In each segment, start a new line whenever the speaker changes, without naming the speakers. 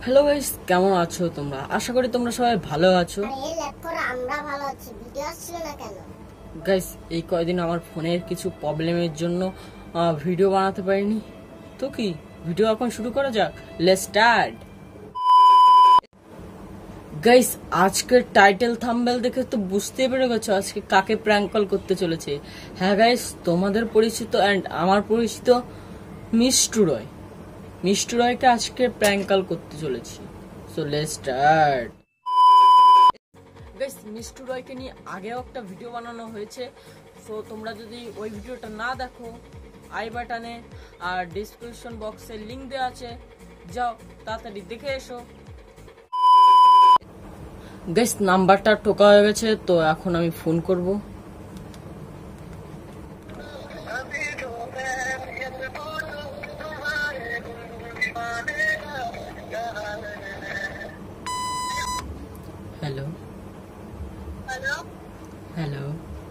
Hello guys, কেমন আছো তোমরা? আশা করি তোমরা সবাই ভালো আছো। গাইস, এই কয়েকদিন আমার ফোনের কিছু প্রবলেমের জন্য ভিডিও বানাতে পারিনি। তো কি ভিডিও এখন শুরু করা যাক, লেটস স্টার্ট। গাইস, আজকের টাইটেল থাম্বনেল দেখে তো বুঝতে পেরে গেছো আজকে কাকে প্র্যাঙ্ক কল করতে চলেছে। হ্যাঁ গাইস, তোমাদের পরিচিত এন্ড আমার পরিচিত মিষ্টু রয়। মিষ্টু রয়কে আজকে প্র্যাঙ্ক কল করতে চলেছি। So let's start. Guys, Mishtu রয়কে নিয়ে আগেও একটা ভিডিও বানানো হয়েছে। সো তোমরা যদি ওই ভিডিওটা না দেখো, আই বাটনে আর ডেসক্রিপশন বক্সে লিংক দেওয়া আছে, যাও তাড়াতাড়ি দেখে এসো। গাইস, নাম্বারটা টোকা হয়ে গেছে, তো এখন আমি ফোন করব। হ্যালো
হ্যালো
হ্যালো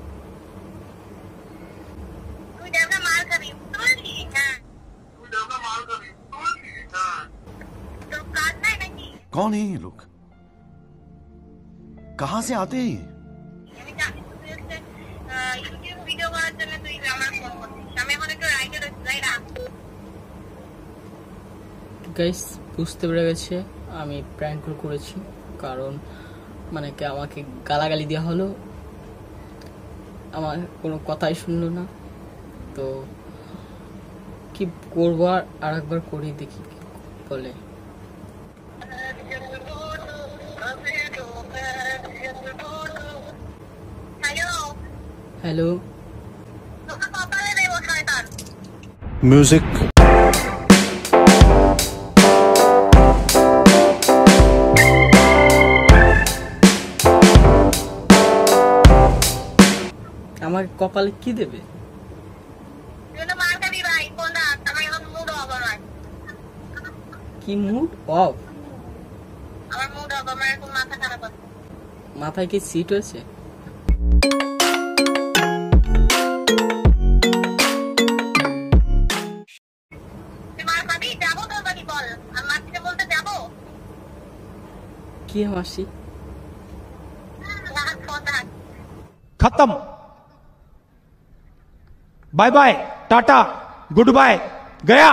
তুই দেবনা মাল খাবি তুলছি হ্যাঁ তুই দেবনা মাল খাবি তুলছি হ্যাঁ তো কাজ নাই নাকি
कौन है ये लोग कहां से आते हैं
আমি জানি তুই হচ্ছে ইউটিউব ভিডিও বানার জন্য তুই আমার ফোন করছিস আমি এখন একটু রাইডার যাই না
গাইস, বুঝতে পেরে গেছে আমি প্র্যাঙ্ক করেছি, কারণ মানে কি আমাকে গালাগালি দেওয়া হলো, আমার কোনো কথাই শুনলো না। তো কি করবো, আর একবার করে দেখি কি বলে।
হ্যালো
হ্যালো
তোকে কপালে দেব শয়তান
म्यूजिक
আমাকে কপালে কি দেবে?
তুই না মাল খাবি ভাই ফোন রাখ আমার এখন মুড অফ আমার
কি মুড অফ?
আমার মুড অফ আমার এখন মাথা খারাপ আছে
মাথায় কি সিট হয়েছে?
তুই মাল খাবি যাবো তোর বাড়ি বল আর মাসিকে বলতে যাবো
কি মাসি?
রাখ ফোন রাখ
खत्म bye bye tata good bye गया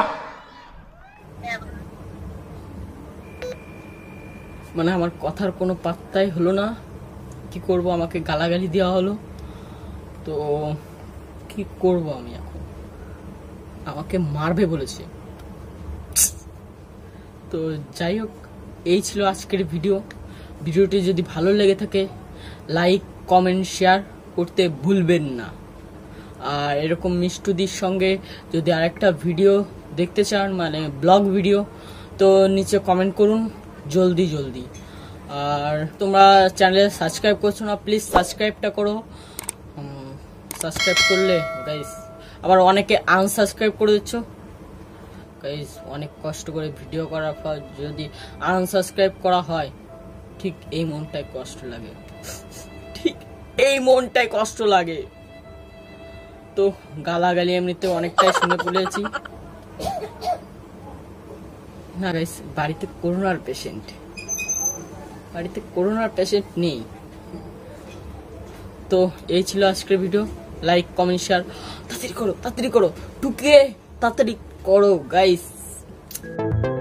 মানে আমার কথার কোনো পাত্তাই হলো না। কি করব, আমাকে গালাগালি দেওয়া হলো। তো কি করব আমি এখন? আমাকে মারবে বলেছে। তো যাই হোক, এই ছিল আজকের ভিডিও। ভিডিওটি যদি ভালো লেগে থাকে লাইক কমেন্ট শেয়ার করতে ভুলবেন না। আর এরকম মিষ্টুদির সঙ্গে যদি আরেকটা ভিডিও দেখতে চান, মানে ব্লগ ভিডিও, তো নিচে কমেন্ট করুন জলদি জলদি। আর তোমরা চ্যানেলে সাবস্ক্রাইব করছো না, প্লিজ সাবস্ক্রাইবটা করো। সাবস্ক্রাইব করলে গাইস আবার অনেকে আনসাবস্ক্রাইব করে দিচ্ছ। গাইস, অনেক কষ্ট করে ভিডিও করার পর যদি আনসাবস্ক্রাইব করা হয়, ঠিক এই মনটাই কষ্ট লাগে, ঠিক এই মনটাই কষ্ট লাগে। তো গালাগালি এমনিতে অনেকটাই শুনে পড়েছি। না গাইস, বাড়িতে করোনার পেশেন্ট নেই। তো এই ছিল আজকের ভিডিও। লাইক কমেন্ট শেয়ার তাড়াতাড়ি করো টুকে তাড়াতাড়ি করো গাইস।